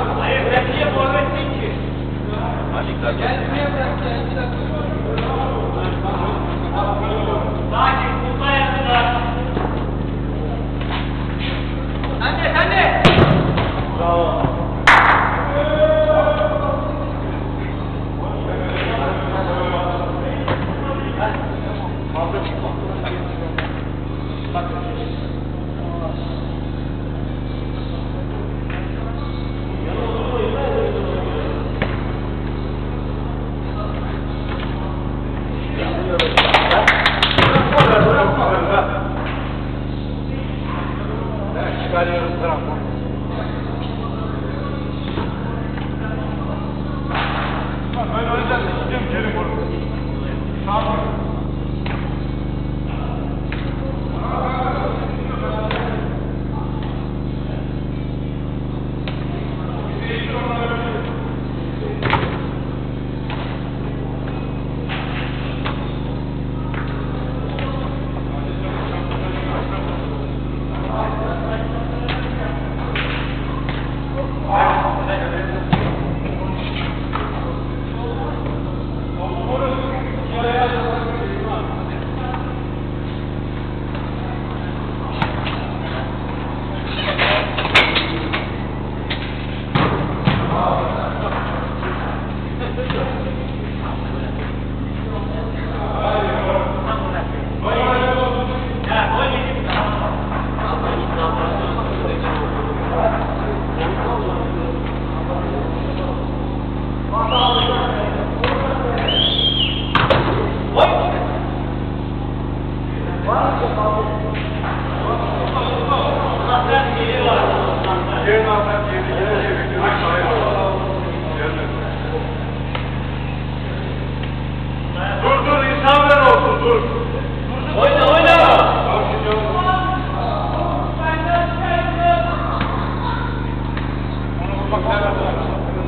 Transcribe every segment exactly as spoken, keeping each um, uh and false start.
Hayır, sen niye forvetsin ki? Gelmeye bırak ya. Sakin, kurtla yanında. Sen de, sen de. Bravo. Çıkarıyoruz taraftan. Öyle öyle gidiyorum geri vurun. Sağ olun. Dur dur insanlar olsun dur. Oyna, oyna. Onu vurmak serbest.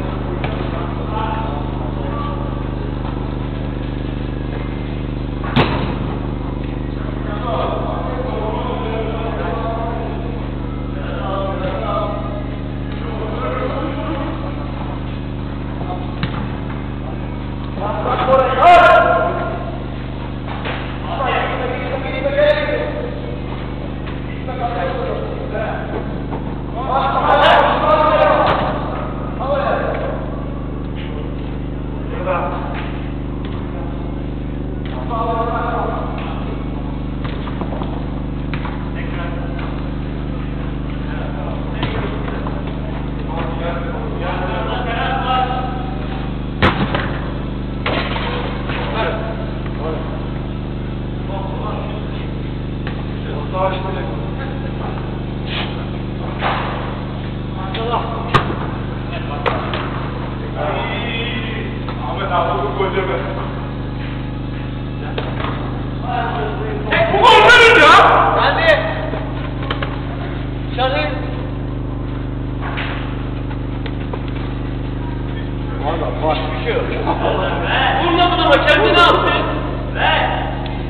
Ahmet abi bu koca be. Bu golünün ya. Hadi. Şahit. Valla bak bir şey yok. Vurma bunu ama kendini ne yaptın? Ver.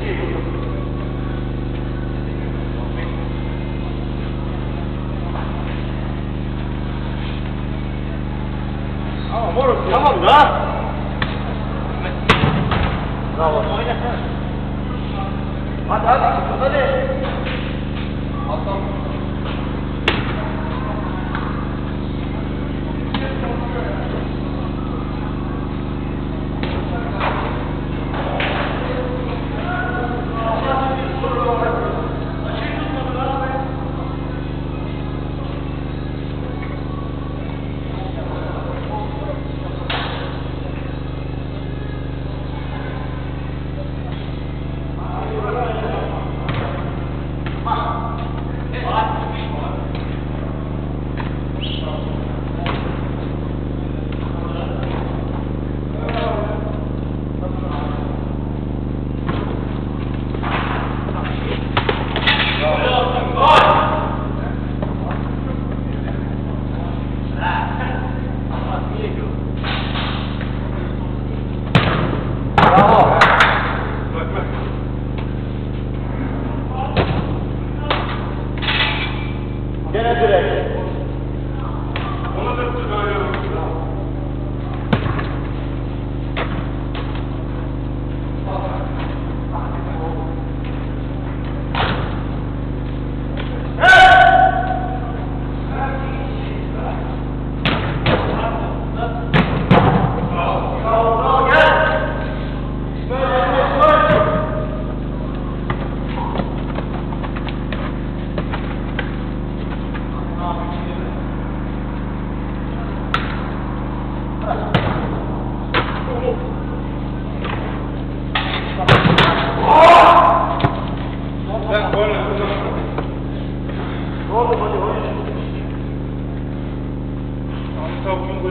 Ama moruk tamam da. Bravo. Oynasana. Hadi hadi. Hadi. Atlan. Bravo.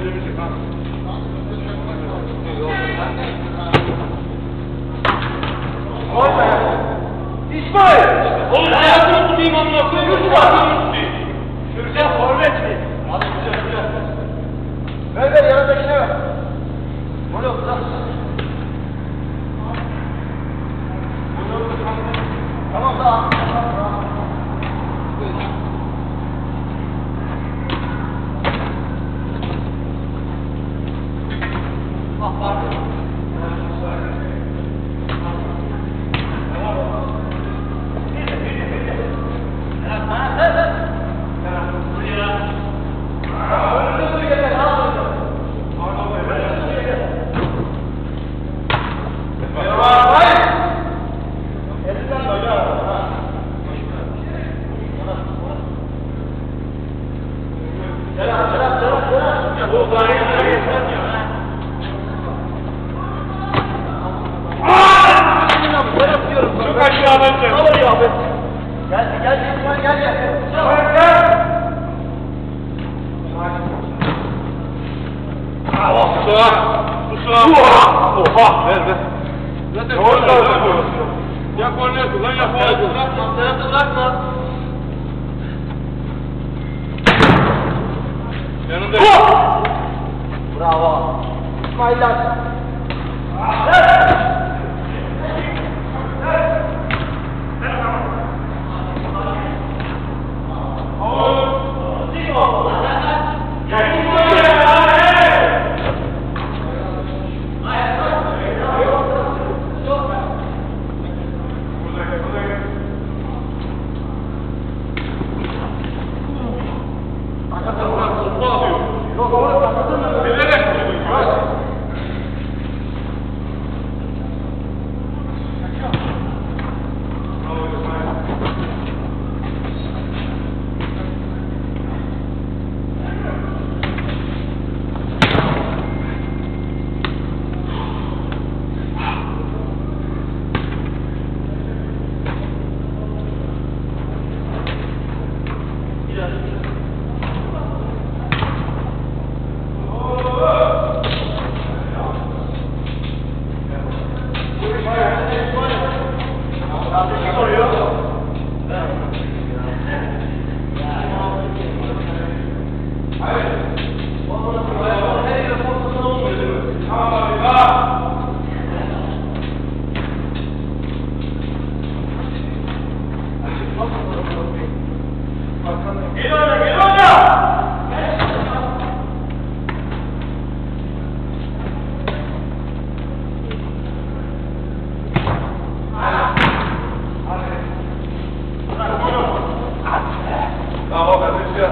elimizi kan. Vay be! İsmail! Oğlum ayakını tutayım amına koyayım. Ayakını tutayım. Sürcan forvet mi? Hadi güzel güzel. Ver ver yanındakine ver. Gol oldu lan. Tamam tamam. Ah pardon. Çok aşağı bence. Geldi geldi İsmail gel gel. Kusura. Kusura. Oha. Ver ver. Zaten orada var. Ya korner kullan ya faul kullan. Tarafta bırakma. Yanında. Bravo. İsmail lan. Gel oyna gel oyna. Tamam kardeşim.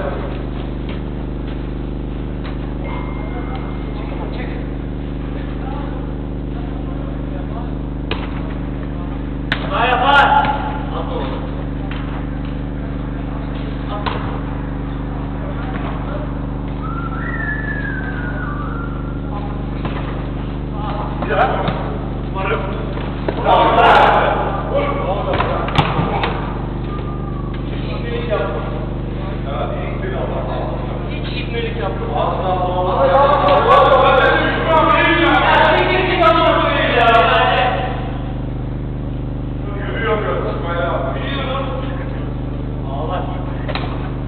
Daha yapar. Hiç gitmelik yaptım. Ya şey girdik amına koyayım ya. Yani. Yürüyor biraz İsmail abi. Allah gitme.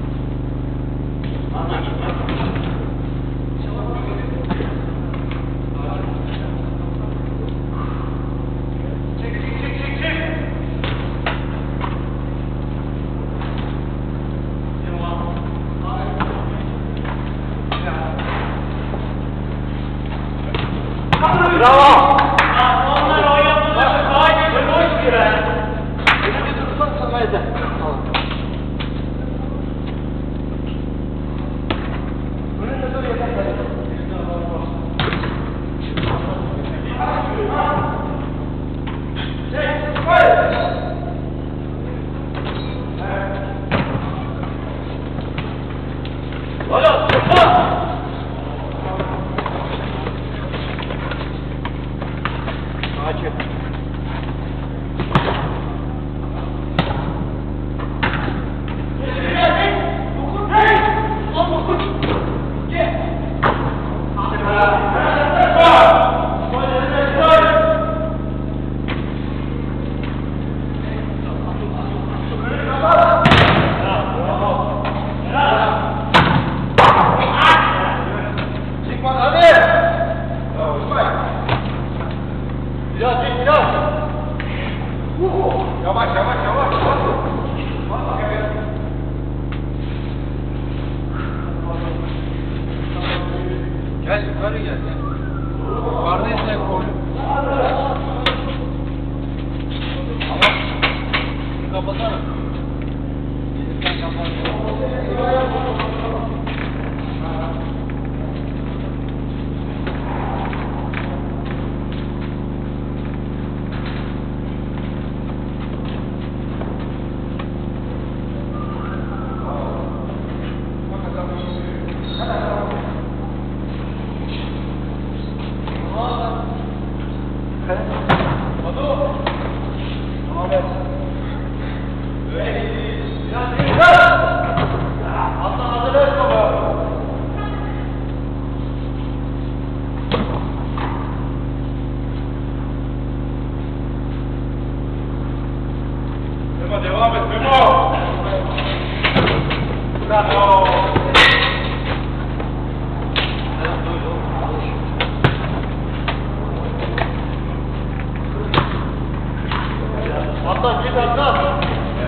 Allah gitme. Gel yukarı gel. Yukarıdaysa koy. Ama şunu kapatsana. Gelirken kapat. Memo, devam et Memo. Bravo. Atla git atla.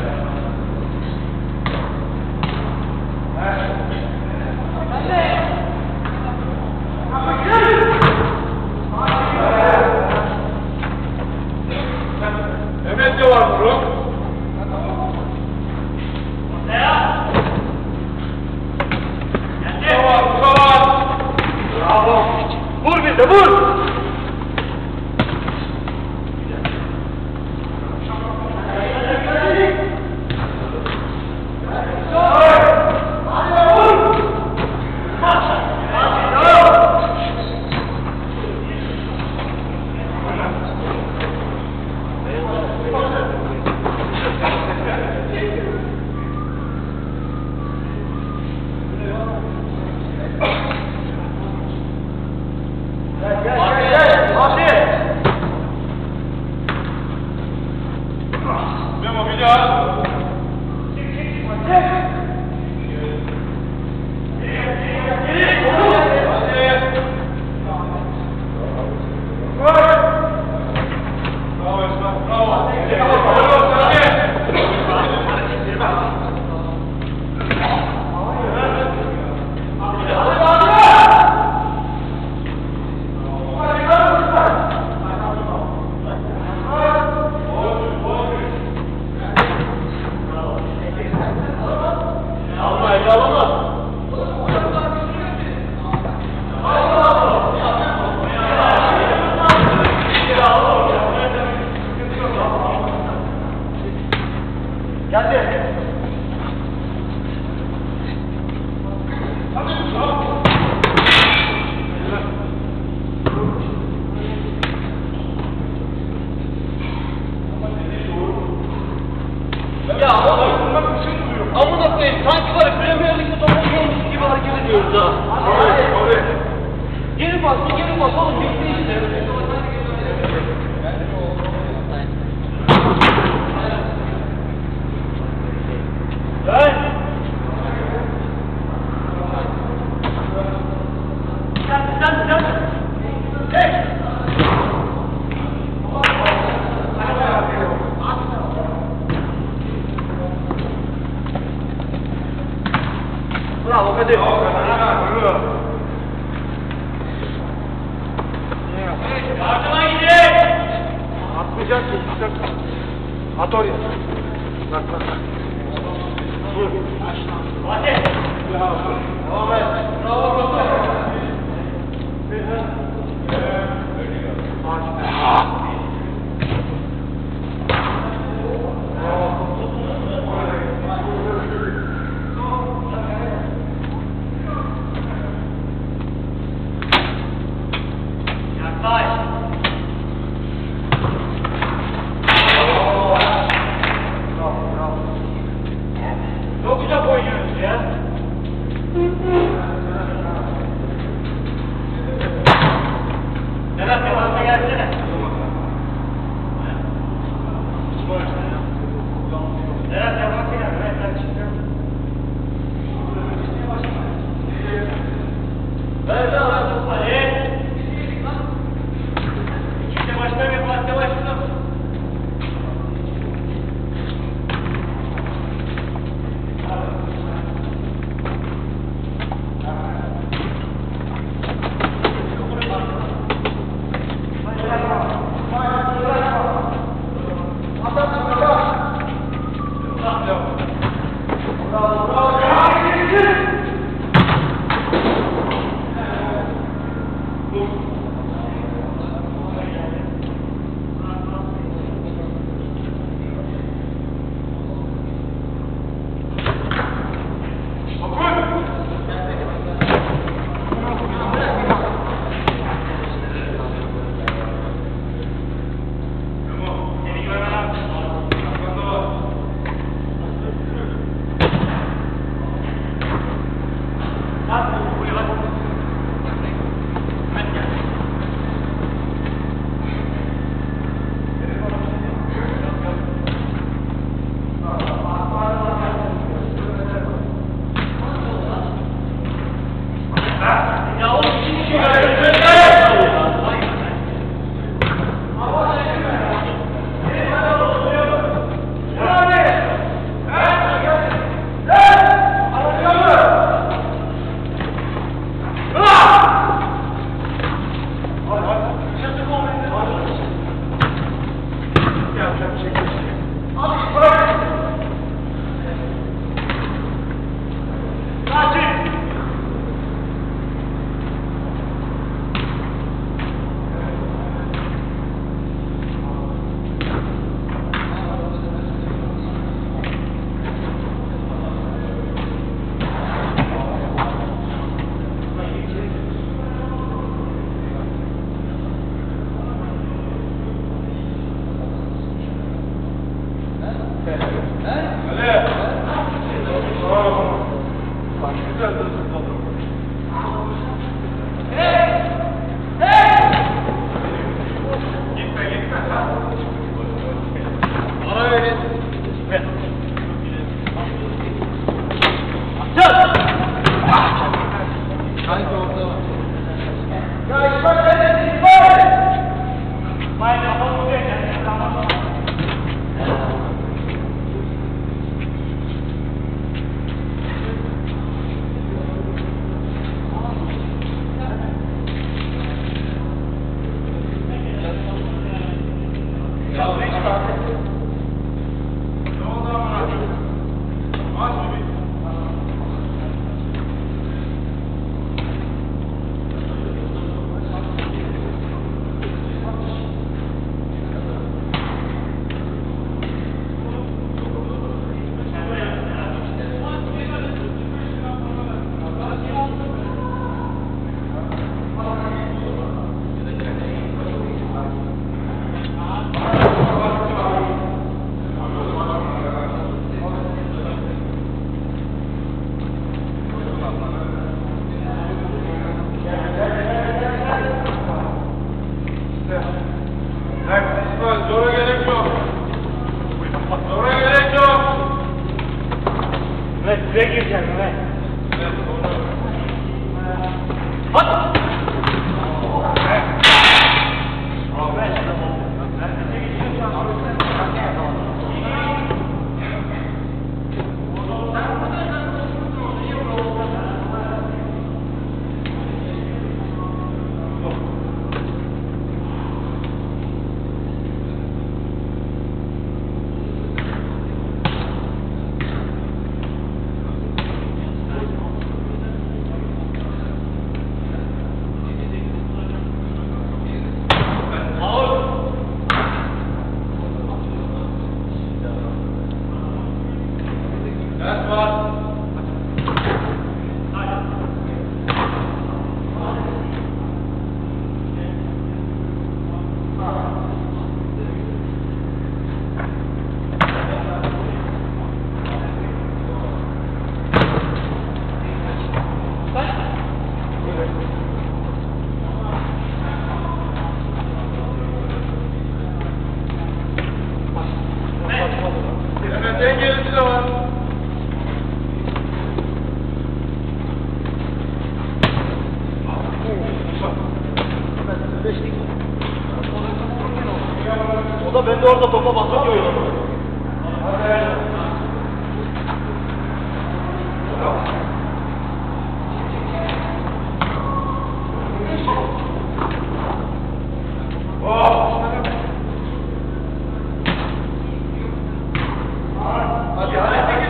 Mehmet de var Buruk. Bravo. Vur bir de vur. Memo bir daha. Bravo Esma, bravo. Geldi. Ya oğlum, amına koyayım, sanki var ya Premier Lig'de top oynuyormuş gibi hareket ediyoruz ha. Geri bas, geri bas oğlum, bitti işte. Sen! Sen, sen, sen! Hey! Bravo Kadir. Yardıma gidin. Atmayacak ki. At oraya. Bak bak bak. Hadi. Devam et. Bravo bravo. Yaklaş. Çok güzel oynuyoruz ya. Sedat devamına gelsene. Sedat devamına gel. Ben çıkıyorum. Ver ver ver. Hadi. İkisi başlar ve Fatih başlar. Zora gerek yok. Zora gerek yok. Evet, size gireceğim, evet. Evet, doğru. Hadi! Ders var. Evet, en gerisi de var. O da ben de orada topa basıp koyuyorum. Oh! Hadi, hadi.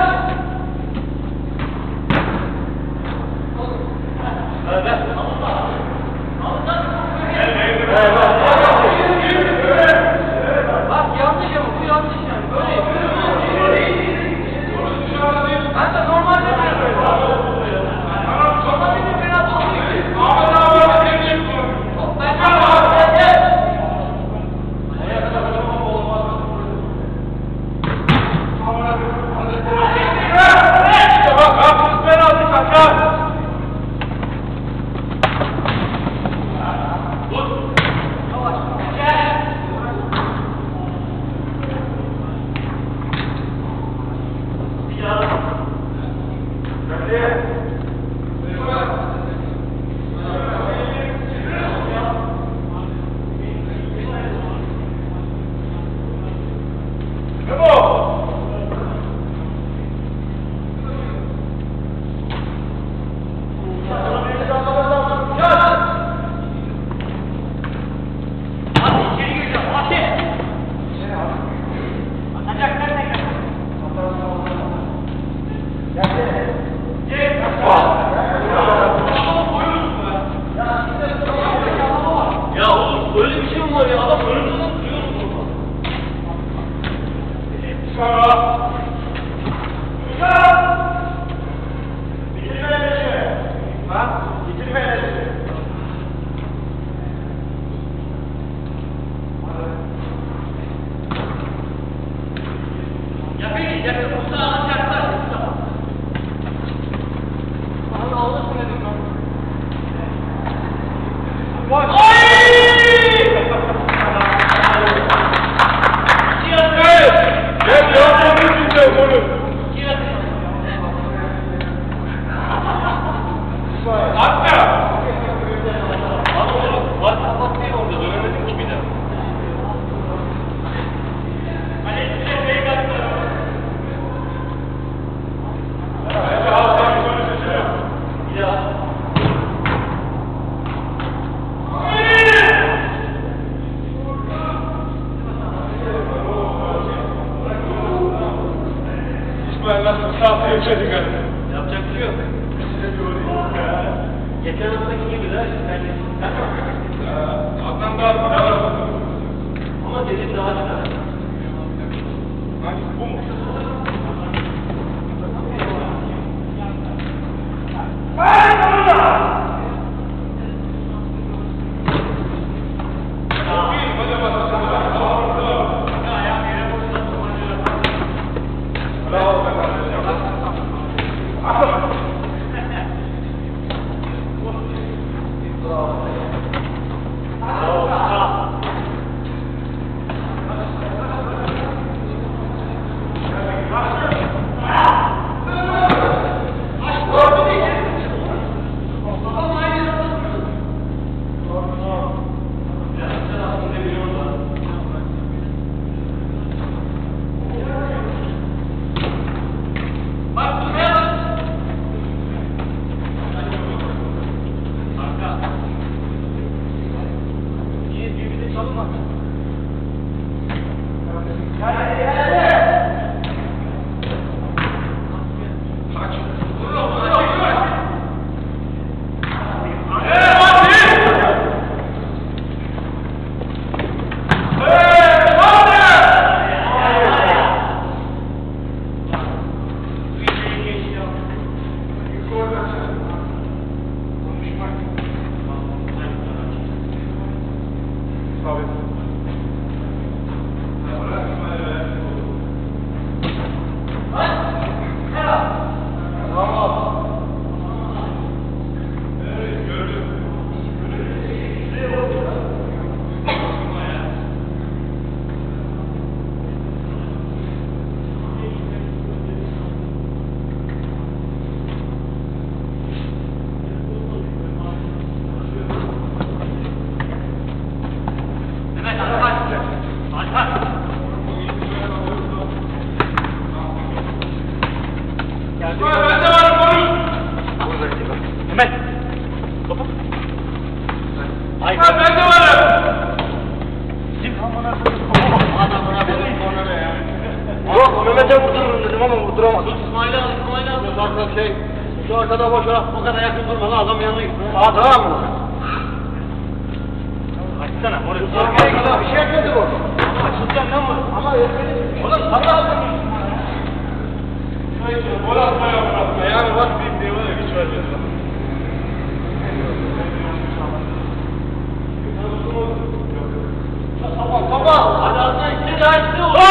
Evet. Bitirme enerjisi. Yakın git, yakın. Mustafa alacaklar. Mustafa. Allah alırsın dedim ben. Vay! Gel yapmamı diyeceğim onu. Hatta. Bak bak ne oldu? Dönemedim ki bir daha. Hani size şey kaçtı. Bir daha. İsmail nasıl sağlığı çocuk hani. Yapacak bir şey yok. Geçen haftaki gibi de ben Adnan daha bir daha. ama dedim daha çıkar. Hangisi bu mu? Bravo be kardeşim. Mehmet'e vurdururum dedim ama vurduramadım. İsmail'e al, İsmail'e al. Bak şey, şu arkada boş ha. O kadar yakın durma lan, adam yanına git. Aa tamam mı? Açsana, orası. Arkaya kadar bir şey etmedi bu. Açılacak lan bu. Ama etmedi. Oğlum sana aldın. Gol atmaya bırakma. Yani bak bir diye var ya hiç vermedi. Tamam, tamam. Hadi Hasan, işte de açtı o.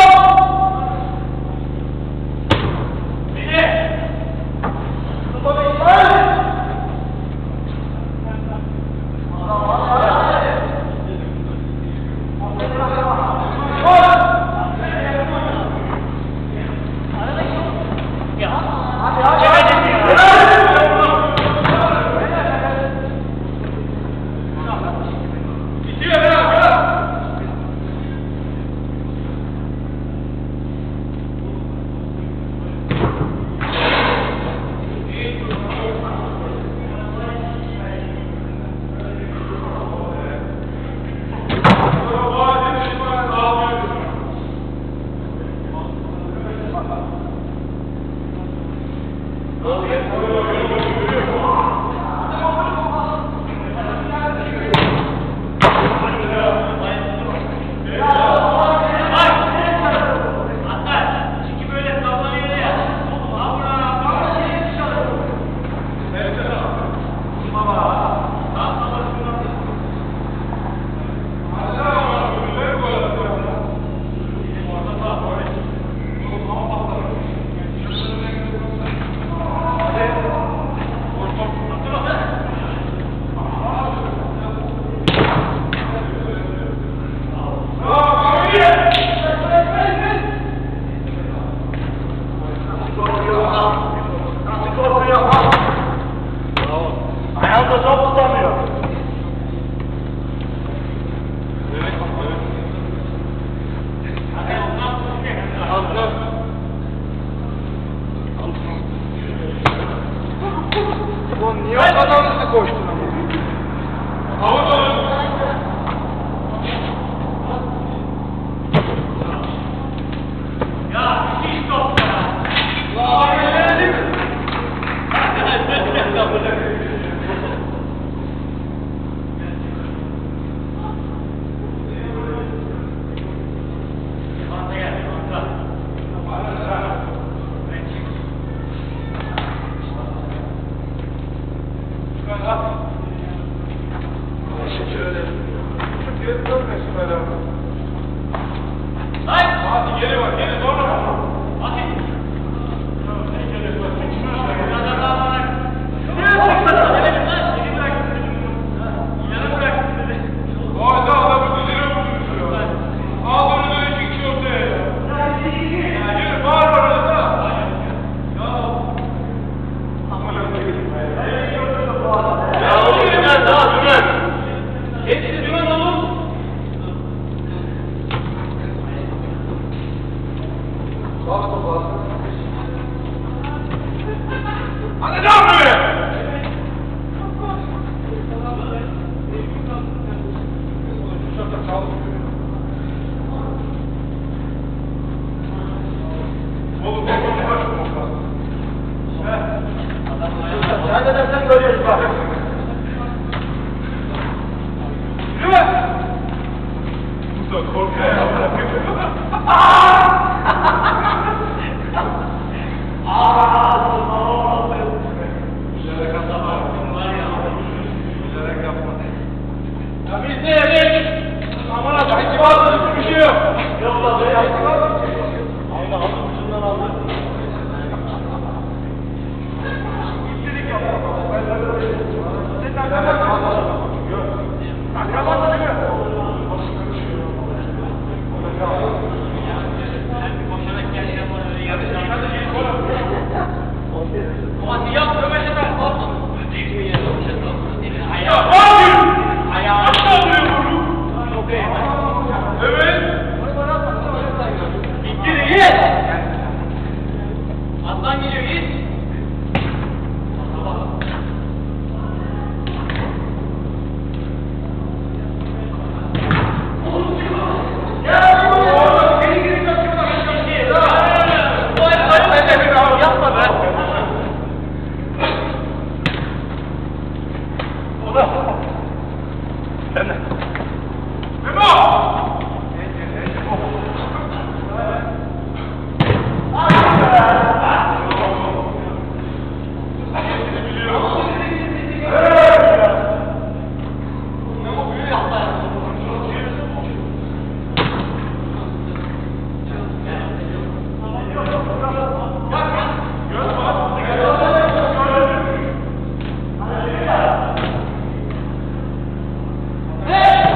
Oğlum babamı başım Sen de dersen görüyoruz bak. Yürü! Musa korkma ya. Bilerek yapma. Bilerek yapma. Ya biz ne yedik? Aman Allah'ım. Hiç vardı bir şey yok. Yok lan be yaptık. Aynen aldı ucundan aldı. İttirik yapma. Sen nereden bakıyorsun? Akraban değil mi? Hadi yap Ömer Sefer. Ya hayır! Ayağı. Aşağı vuruyor. Evet. İttir Yiğit. Aslan geliyor Yiğit. Yapma be. Sen de. Memo! Hey!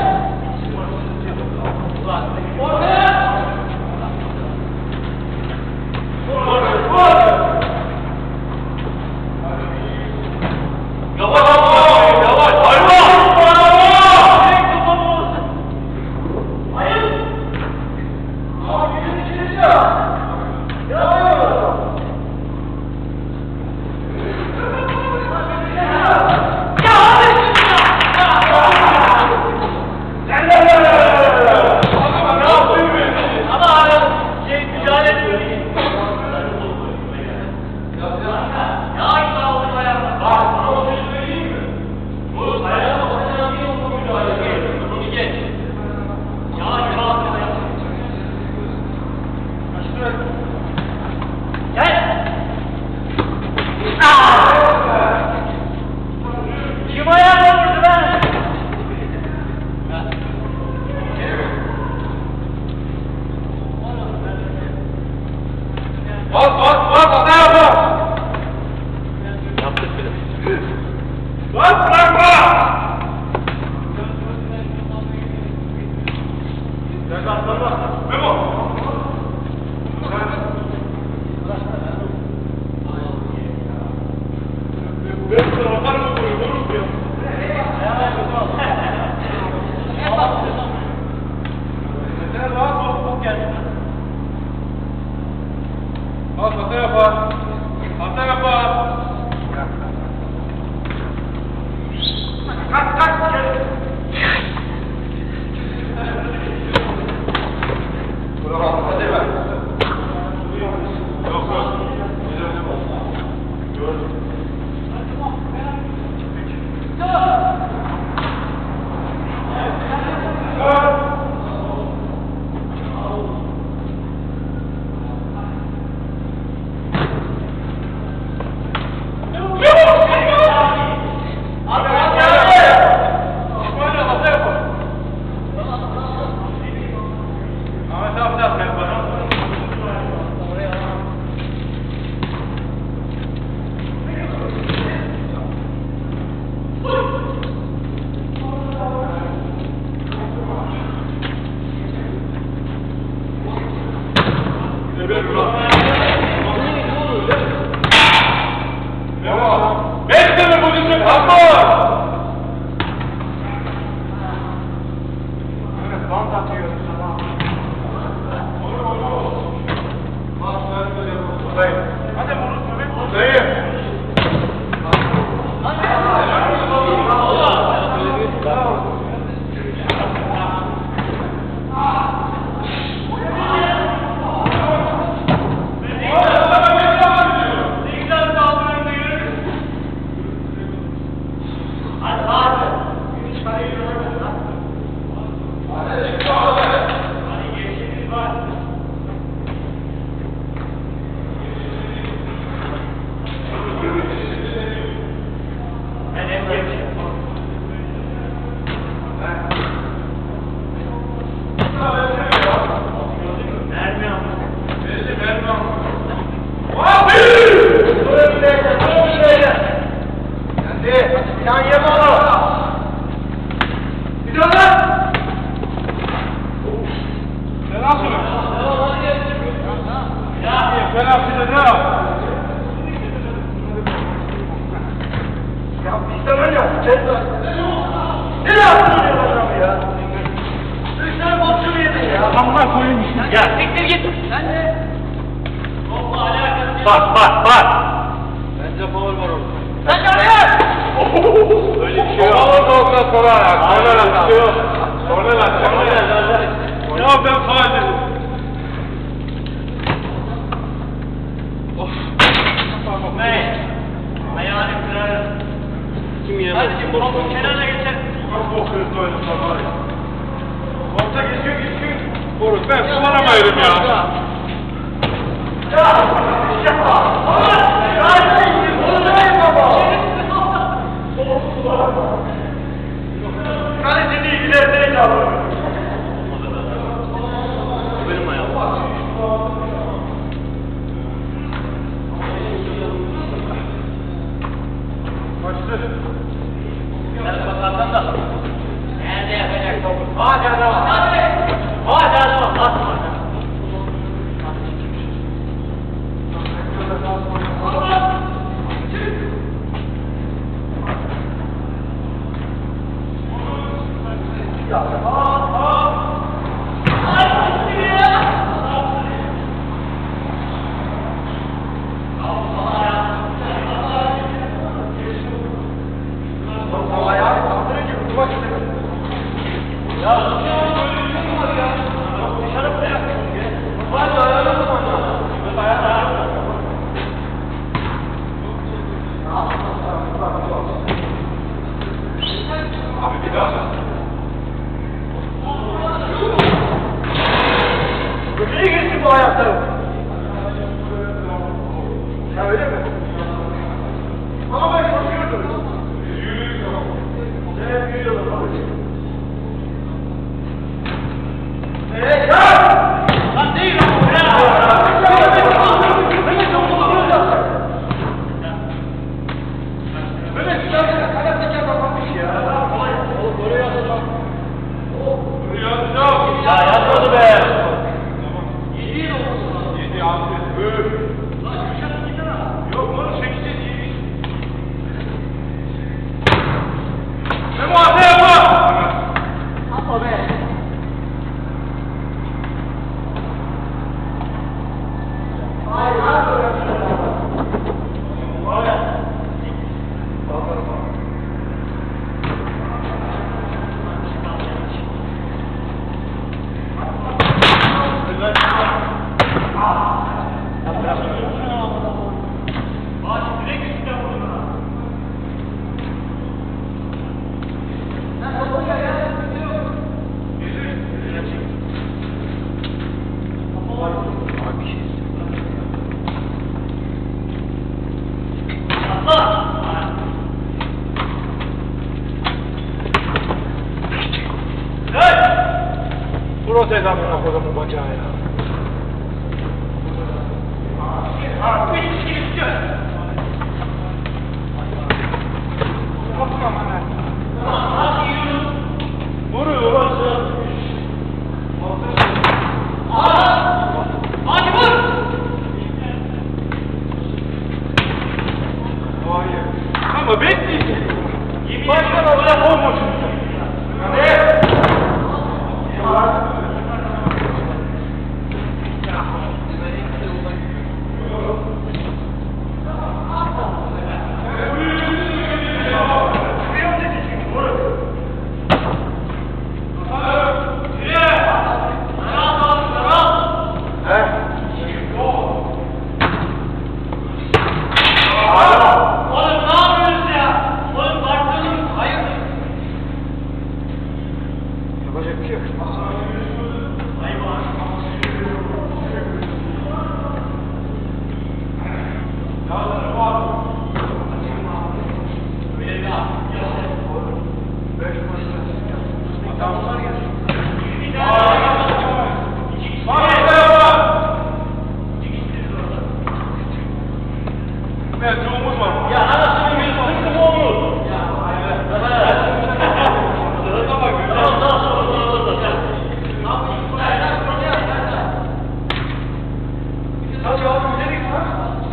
Mermi ama. Belli mermi ama. Abi! Durun beyler, durun beyler. Geldi. Yan yeme onu. Bir daha lan. Sen nasıl? Ya. Ben aslında ne yap? Ya bizden öyle yaptı. Ne yaptın diyor adamı ya? Sen boşunu yedin ya. Amma koyun. Ya siktir git. Sen de. Topla alakası yok. Bak bak bak. Bence faul var orada. Sen de oraya. Öyle bir şey yok. Faul da olsa sonra ya. Sonra lan. Bir şey yok. Sonra lan. Sonra lan. Ya ben faul dedim. Of. Tamam. Ne? Ayağını kırarım. Kim yemez? Hadi şimdi topun kenarına geçer. Çok okuyoruz böyle sabah. Orta geçiyor geçiyor. Boru ben kullanamayırım ya. Ya! Ya! Ya! Bunu da yapma. Kaleci değil, ileride yavrum. Benim ayağım. Başlı. Sen bakarsan da. Nerede yapacak topu? Hadi adam. Hadi. Hadi adam. Atma. Ayağını kaldırınca tutmak istedim. Ya dışarı bırak. Hadi ayağını tutmak lazım. Ayağını. Abi bir daha. Nereye geçti bu ayaklarım? Ya öyle mi? Ama ben korkuyordum. Evet, yürüyorum. Evet, ya! Lan değil lan. Ya. Böyle çıkarken kanat teker kapanmış ya. Oğlum böyle yazılmaz. Yazacağım. Ya yazmadı be. Yedi abi. Öf. Yok onu çekeceğiz iyi. Ne muhabbet yapma. Ama be. Hayır, hayır. Protez amına kodumun bacağı ya. Vuruyor. Hadi vur. Hayır. Ama bekleyeceğim. Başkan olacak olmuş. Ne? Oğlum ne yapıyorsunuz ya? Oğlum baktınız. Hayır. Yapacak bir şey yok. Beş maçta. Bunlar gelir. Bir tane. İki kişi. Bak ya. İki kişi orada. Mevcumuz var. Ya anasını bir sıkıntı mı olur? Ya hayır. Sırada bak. Tamam daha sonra sırada da. Abi ilk başta sonra yap. Hadi abi gidelim ha.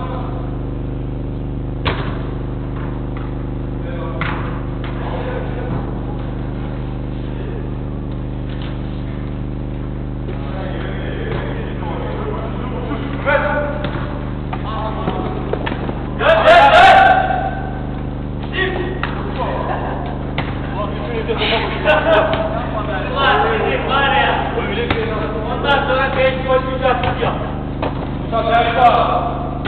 Gel gel gel. Sim. Ulan bizim var ya. Ondan sonra beş gol güzel tutuyor. Musa Şerif'a.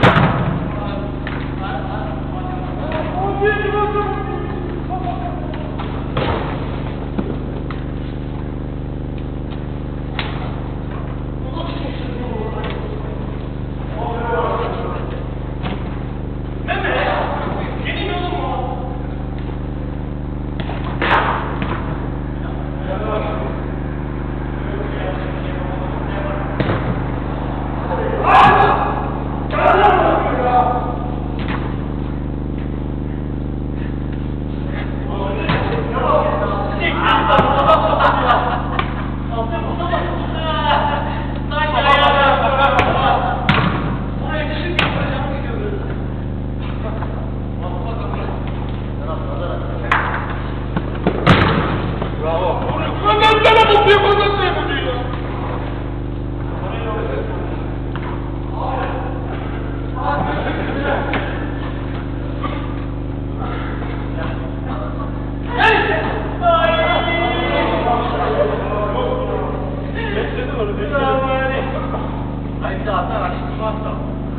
Hayır zaten araştırmazsam.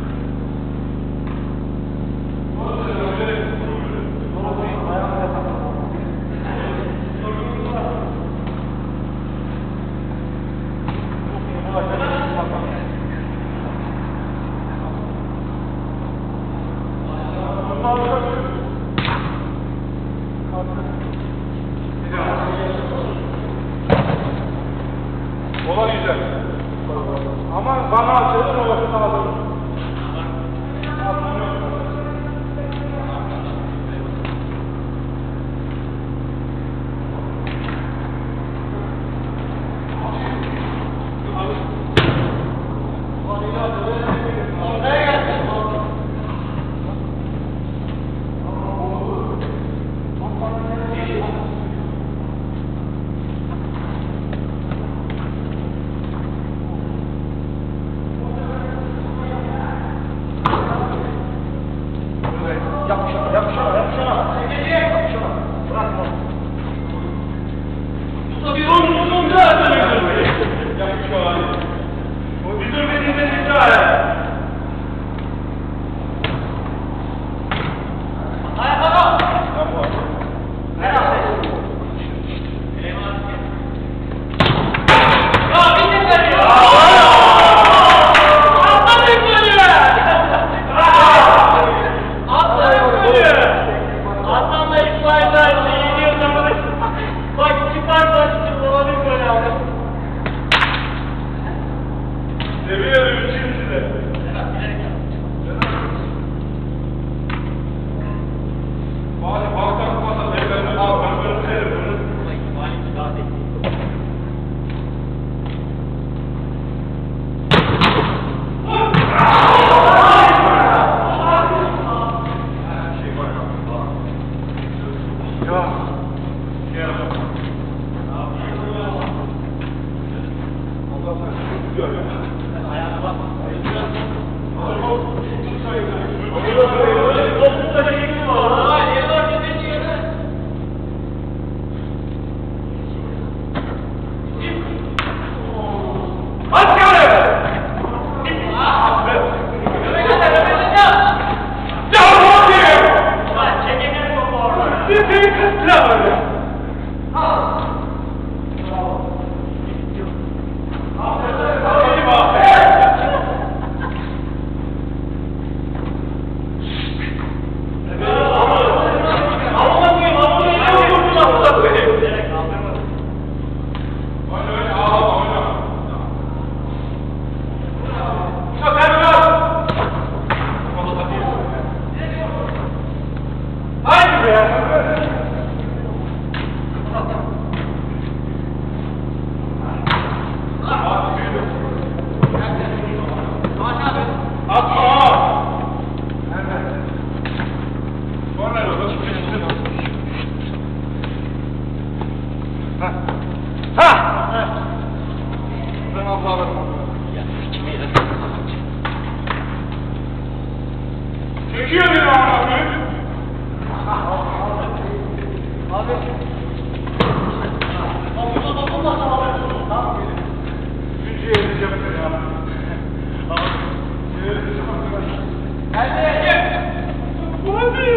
Olan güzel. Ama bana açılır o vakit alırım. Yapışana, yapışana, yapışana. Yapışana. Bırakma. Usta bir on uzun daha dönüyor. Yapmış o hali. O bizim dediğimiz hikaye. Ayaklara. Yapma. Ya bir de veriyor. Atladık böyle. Atladık böyle. Atlanla İsmail'den yeniyor zaman. Bak çıkar başlıyor. Dolanık böyle abi. Seviyorum üçüncü de. Bari balkan kupasa devlerini al. Ben böyle severim bunu. Ya. Ya. Allah sen çok güzel ya. Hadi Ha! Ben ablalarım. Çekiyor beni abi. Abi. Üçüncüye edeceğim seni ya. Geldi. Hadi.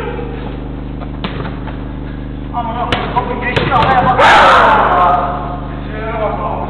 Aman Allah'ım, kapı geçti araya bak. Şeylere bak abi.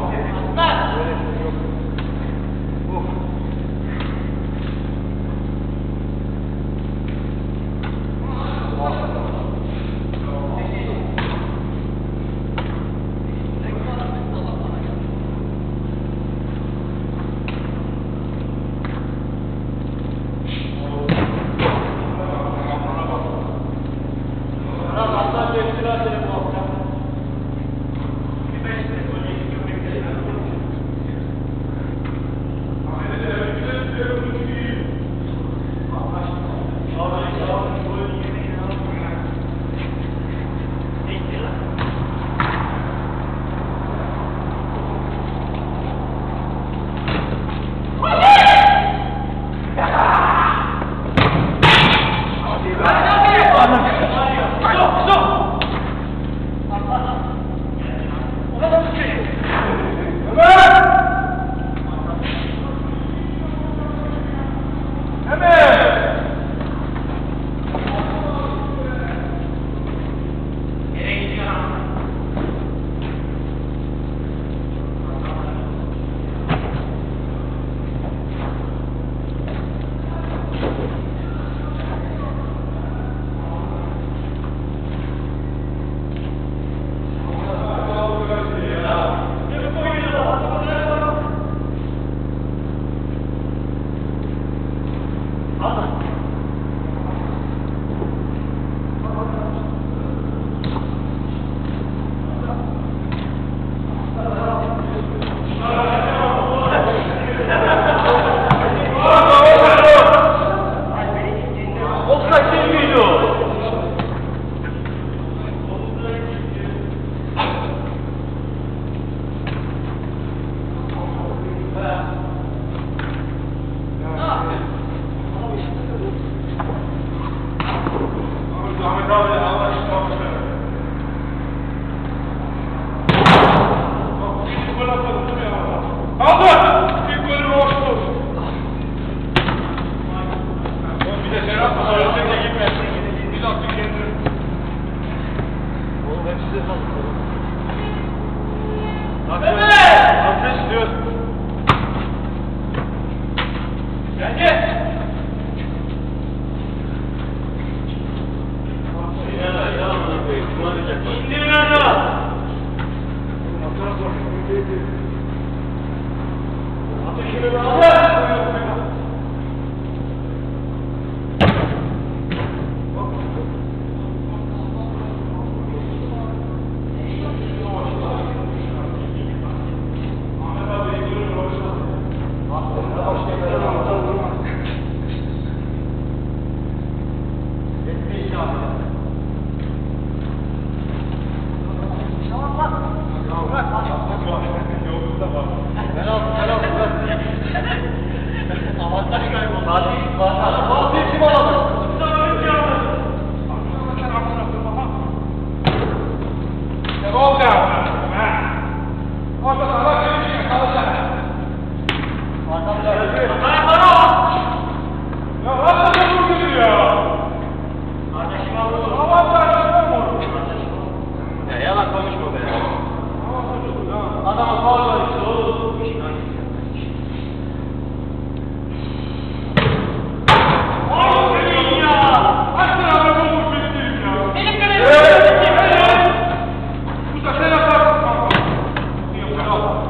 Usta sen yapar. Yok, yok.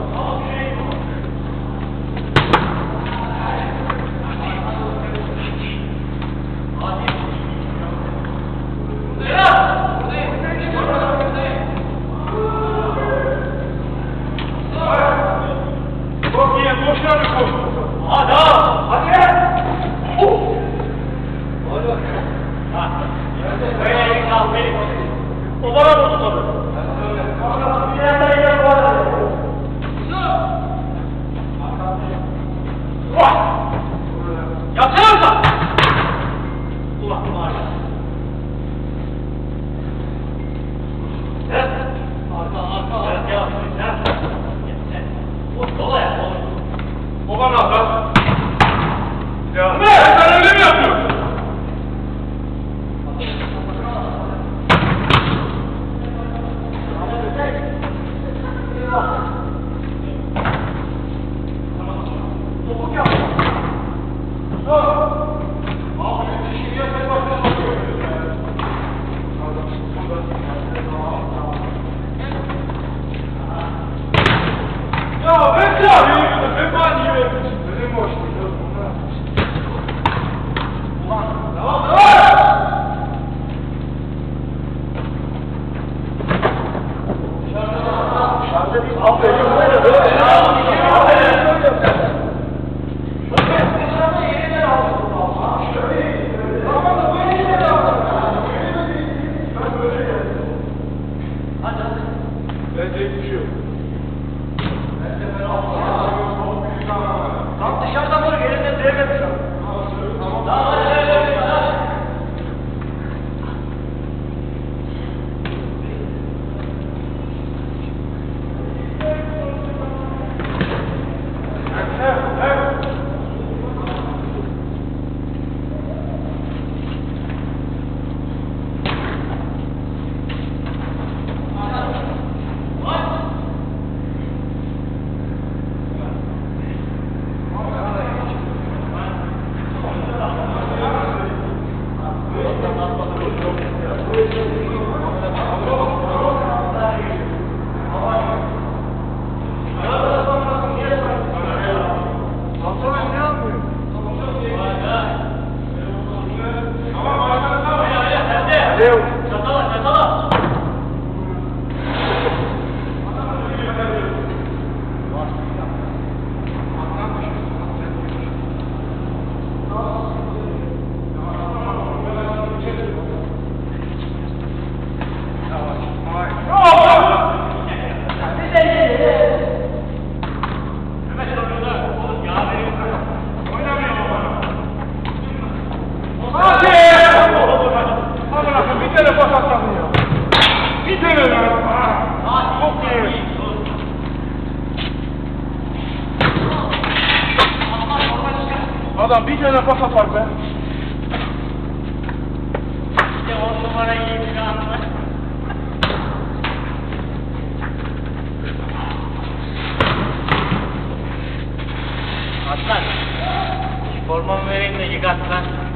vermiş. Önüm boş. Ulan. Devam devam. Dışarıda değil. Aferin böyle böyle. Aferin böyle. Bakın dışarıda yeniden aldım. Şöyle. Tamam da böyle yeniden aldım. Böyle değil. Ben böyle geldim. Hadi hadi. Bence hiçbir şey yok. Tam dışarıdan doğru elinden değmemiş o. Tamam. Daha hadi hadi hadi. Çatala çatala. Bir tane pas atmadın ya. Bir tane lan. Çok iyi. Adam bir tane pas atar be. İşte on numara iyi bir anı. Aslan. Formamı vereyim de yıkat lan.